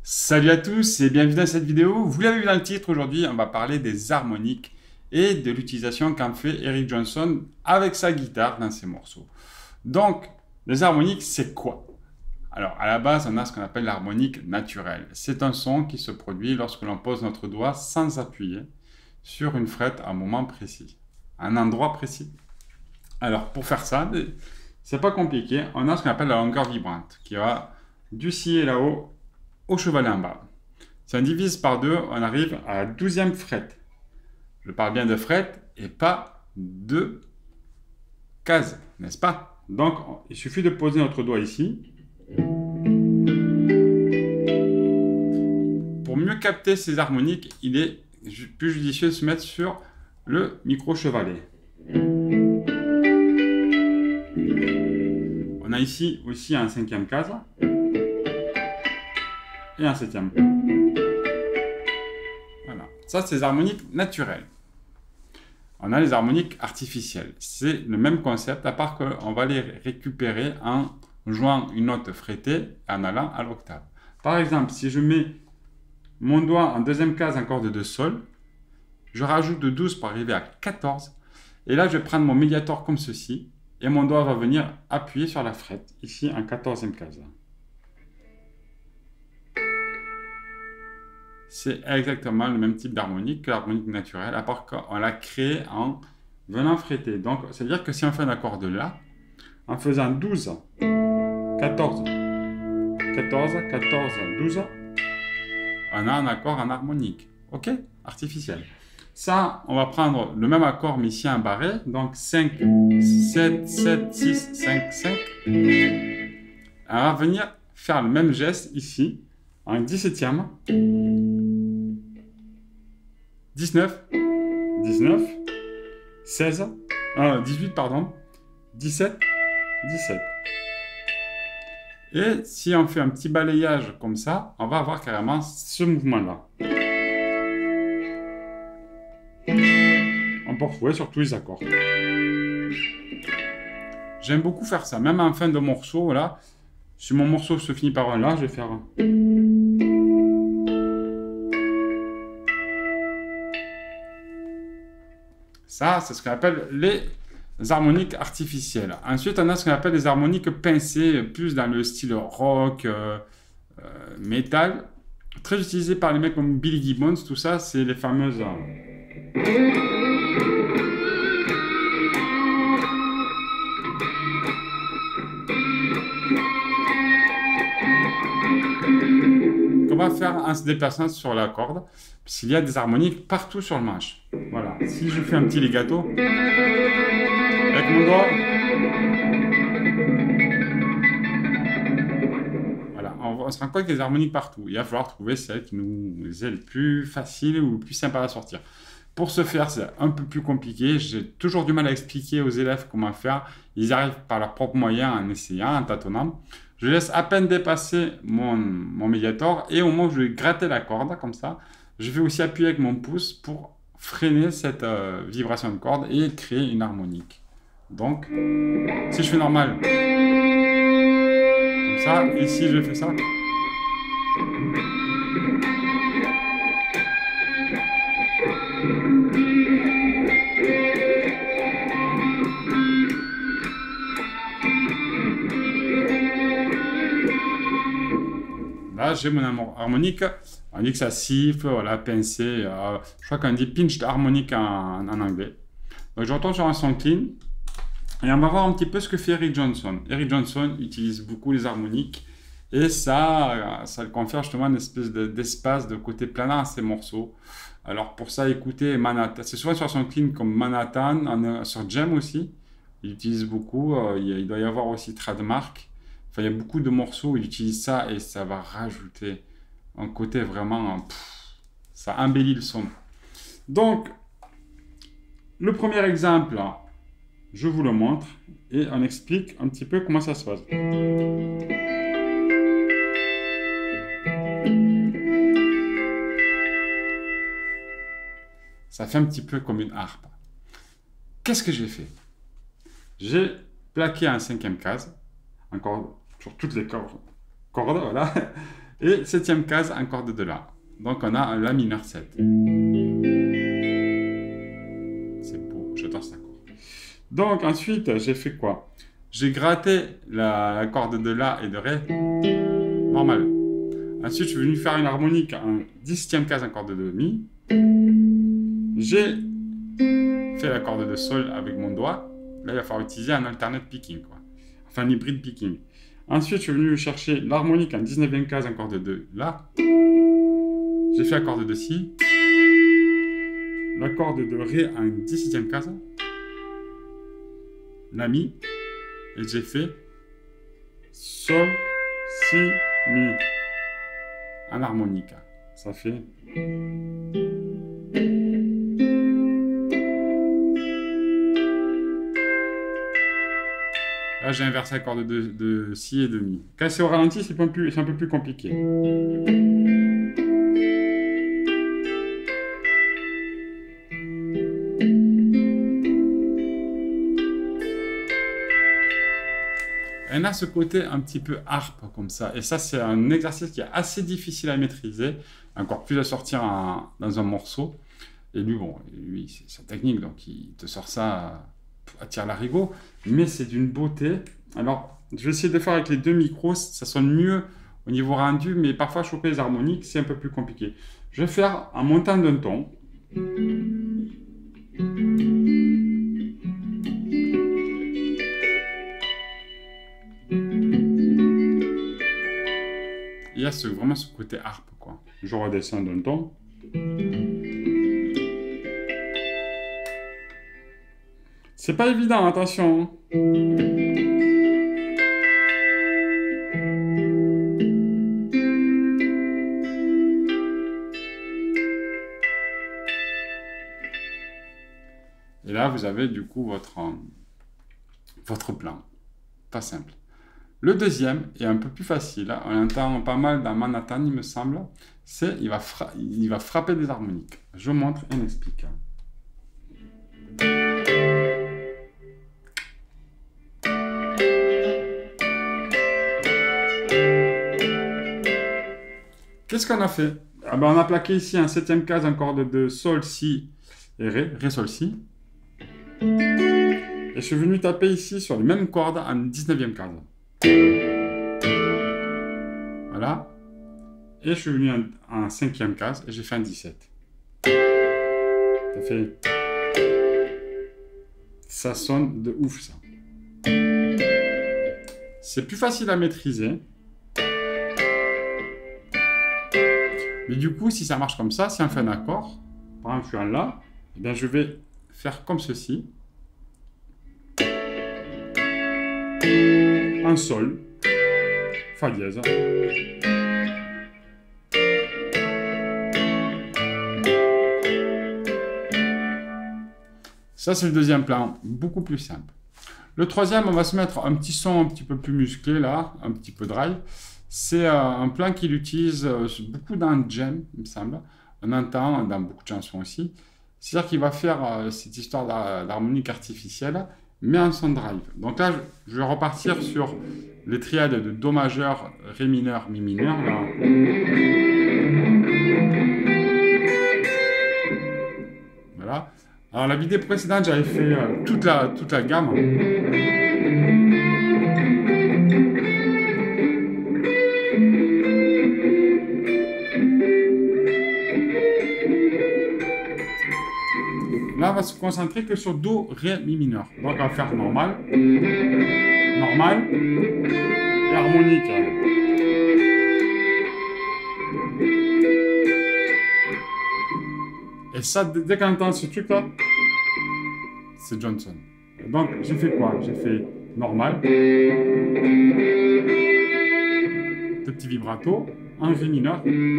Salut à tous et bienvenue dans cette vidéo. Vous l'avez vu dans le titre, aujourd'hui on va parler des harmoniques et de l'utilisation qu'en fait Eric Johnson avec sa guitare dans ses morceaux. Donc, les harmoniques, c'est quoi? Alors, à la base, on a ce qu'on appelle l'harmonique naturelle. C'est un son qui se produit lorsque l'on pose notre doigt sans appuyer sur une frette à un moment précis, à un endroit précis. Alors, pour faire ça, c'est pas compliqué. On a ce qu'on appelle la longueur vibrante qui va du si là-haut au chevalet en bas. Si on divise par deux, on arrive à la 12e frette. Je parle bien de frette et pas de case, n'est-ce pas? Donc, il suffit de poser notre doigt ici. Pour mieux capter ces harmoniques, il est plus judicieux de se mettre sur le micro-chevalet. On a ici aussi un 5e case et un 7e. Voilà. Ça, c'est les harmoniques naturelles. On a les harmoniques artificielles. C'est le même concept, à part qu'on va les récupérer en jouant une note frettée et en allant à l'octave. Par exemple, si je mets mon doigt en deuxième case en corde de sol, je rajoute de 12 pour arriver à 14. Et là, je vais prendre mon médiator comme ceci. Et mon doigt va venir appuyer sur la frette, ici en 14e case. C'est exactement le même type d'harmonique que l'harmonique naturelle, à part qu'on l'a créé en venant fretter. Donc, c'est-à-dire que si on fait un accord de La, en faisant 12, 14, 14, 14, 12, on a un accord en harmonique. OK? Artificiel. Ça, on va prendre le même accord, mais ici en barré. Donc, 5, 7, 7, 6, 5, 5. On va venir faire le même geste ici, en 17e. 19, 19, 16, 18, pardon, 17, 17. Et si on fait un petit balayage comme ça, on va avoir carrément ce mouvement-là. On peut retrouver sur tous les accords. J'aime beaucoup faire ça, même en fin de morceau, là. Si mon morceau se finit par un La, je vais faire un. Ça, c'est ce qu'on appelle les harmoniques artificielles. Ensuite, on a ce qu'on appelle les harmoniques pincées, plus dans le style rock, metal. Très utilisé par les mecs comme Billy Gibbons, tout ça, c'est les fameuses... qu'on va faire en se déplaçant sur la corde, puisqu'il y a des harmoniques partout sur le manche. Voilà, si je fais un petit legato avec mon doigt, voilà, on se rend compte qu'il y a des harmoniques partout. Il va falloir trouver celle qui nous est le plus facile ou le plus sympa à sortir. Pour ce faire, c'est un peu plus compliqué. J'ai toujours du mal à expliquer aux élèves comment faire. Ils arrivent par leurs propres moyens en essayant, en tâtonnant. Je laisse à peine dépasser mon médiator et au moment où je vais gratter la corde, comme ça, je vais aussi appuyer avec mon pouce pour freiner cette vibration de corde et créer une harmonique. Donc, si je fais normal, comme ça, et si je fais ça, là, j'ai mon harmonique. On dit que ça siffle, voilà, pincé. Je crois qu'on dit pinched harmonique en anglais. Donc, je retourne sur un son clean. Et on va voir un petit peu ce que fait Eric Johnson. Eric Johnson utilise beaucoup les harmoniques. Et ça le confère justement une espèce d'espace, de côté planant à ses morceaux. Alors, pour ça, écoutez Manhattan. C'est souvent sur son clean comme Manhattan, sur Jam aussi. Il utilise beaucoup. Il doit y avoir aussi Trademark. Enfin, il y a beaucoup de morceaux où il utilise ça et ça va rajouter un côté vraiment... ça embellit le son. Donc, le premier exemple, je vous le montre et on explique un petit peu comment ça se passe. Ça fait un petit peu comme une harpe. Qu'est-ce que j'ai fait? J'ai plaqué un 5e case, encore sur toutes les cordes, voilà. Et septième case, un corde de La. Donc on a un La mineur 7. C'est beau, j'adore cet accord. Donc ensuite, j'ai fait quoi? J'ai gratté la corde de La et de Ré, normal. Ensuite, je suis venu faire une harmonique en 10e case, un corde de Mi. J'ai fait la corde de Sol avec mon doigt. Là, il va falloir utiliser un alternate picking, quoi. Enfin, un hybride picking. Ensuite, je suis venu chercher l'harmonique en 19e case, un corde de La. J'ai fait la corde de Si. La corde de Ré en 16e case. La Mi. Et j'ai fait Sol, Si, Mi. En harmonica. Ça fait... Là, j'ai inversé la corde de Si et de Mi. Quand c'est au ralenti, c'est un peu plus compliqué. On a ce côté un petit peu harpe comme ça. Et ça, c'est un exercice qui est assez difficile à maîtriser, encore plus à sortir dans un morceau. Et lui, bon, lui, c'est sa technique, donc il te sort ça à tire-larigot. Mais c'est d'une beauté. Alors, je vais essayer de faire avec les deux micros, ça sonne mieux au niveau rendu, mais parfois choper les harmoniques, c'est un peu plus compliqué. Je vais faire en montant d'un ton. Il y a vraiment ce côté harpe, quoi. Je redescends d'un ton. C'est pas évident, attention. Et là, vous avez du coup votre plan. Pas simple. Le deuxième est un peu plus facile. On l'entend pas mal dans Manhattan, il me semble. C'est il va frapper des harmoniques. Je montre et explique. Qu'est-ce qu'on a fait? Ah ben, on a plaqué ici un 7e case, un corde de Sol, Si et Ré, Ré, Sol, Si. Et je suis venu taper ici sur les mêmes cordes en 19e case. Voilà. Et je suis venu en 5e case et j'ai fait un 17. Ça fait... Ça sonne de ouf, ça. C'est plus facile à maîtriser. Mais du coup, si ça marche comme ça, si on fait un accord, par exemple, je suis en La, eh bien, je vais faire comme ceci. Un Sol, Fa dièse. Ça, c'est le deuxième plan, beaucoup plus simple. Le troisième, on va se mettre un petit son un petit peu plus musclé, là, un petit peu drive. C'est un plan qu'il utilise beaucoup dans Jam, il me semble. On entend dans beaucoup de chansons aussi. C'est-à-dire qu'il va faire cette histoire d'harmonique artificielle, mais en son drive. Donc là, je vais repartir sur les triades de Do majeur, Ré mineur, Mi mineur. Là. Voilà. Alors la vidéo précédente, j'avais fait toute la gamme. Là, on va se concentrer que sur Do, Ré, Mi mineur. Donc, on va faire normal, normal et harmonique. Et ça, dès qu'on entend ce truc-là, c'est Johnson. Donc, j'ai fait quoi? J'ai fait normal, de petits vibratos, en Ré mineur.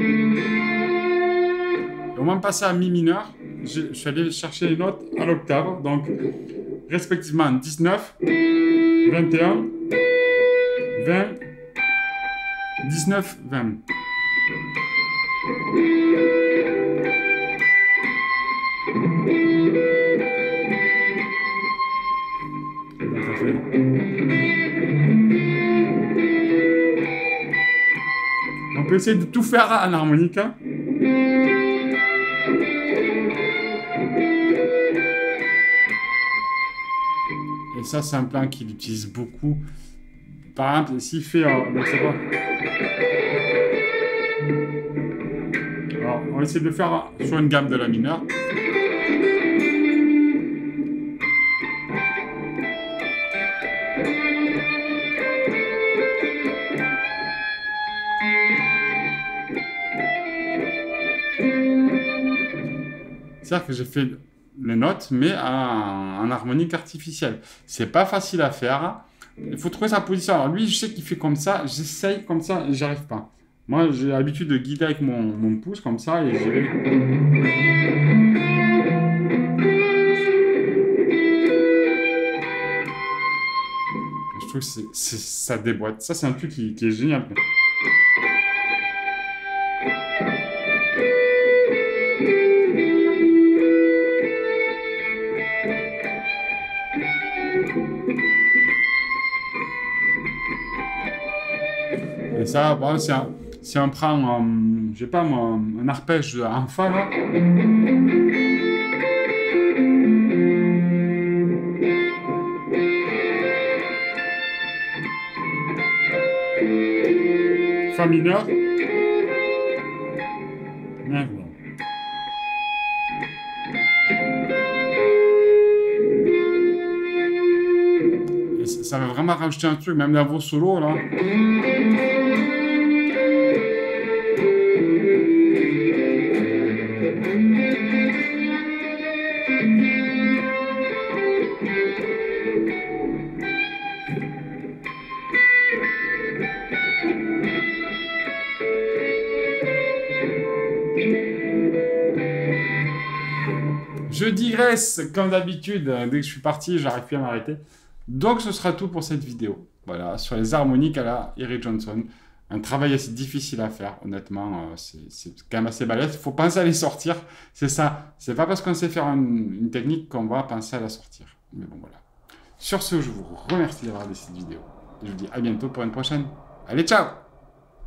Et au moment de passer à Mi mineur, je suis allé chercher les notes à l'octave, donc respectivement 19, 21, 20, 19, 20. On peut essayer de tout faire en harmonica. Et ça, c'est un plan qu'il utilise beaucoup. Par exemple, s'il fait... donc c'est quoi? Alors, on va essayer de le faire sur une gamme de la mineure. C'est-à-dire que j'ai fait les notes, mais en harmonique artificielle. C'est pas facile à faire. Il faut trouver sa position. Alors lui, je sais qu'il fait comme ça. J'essaye comme ça et j'arrive pas. Moi, j'ai l'habitude de guider avec mon pouce comme ça et j'y vais. Je trouve que ça déboîte. Ça, c'est un truc qui est génial. Et ça, bon, si on prend, je sais pas moi, un arpège en fa, là. Fa mineur. Et ça va vraiment rajouter un truc, même la voix solo, là. Je digresse, comme d'habitude, dès que je suis parti, j'arrive plus à m'arrêter. Donc ce sera tout pour cette vidéo. Voilà, sur les harmoniques à la Eric Johnson. Un travail assez difficile à faire, honnêtement, c'est quand même assez balèze. Il faut penser à les sortir, c'est ça. C'est pas parce qu'on sait faire une technique qu'on va penser à la sortir. Mais bon, voilà. Sur ce, je vous remercie d'avoir regardé cette vidéo. Et je vous dis à bientôt pour une prochaine. Allez, ciao!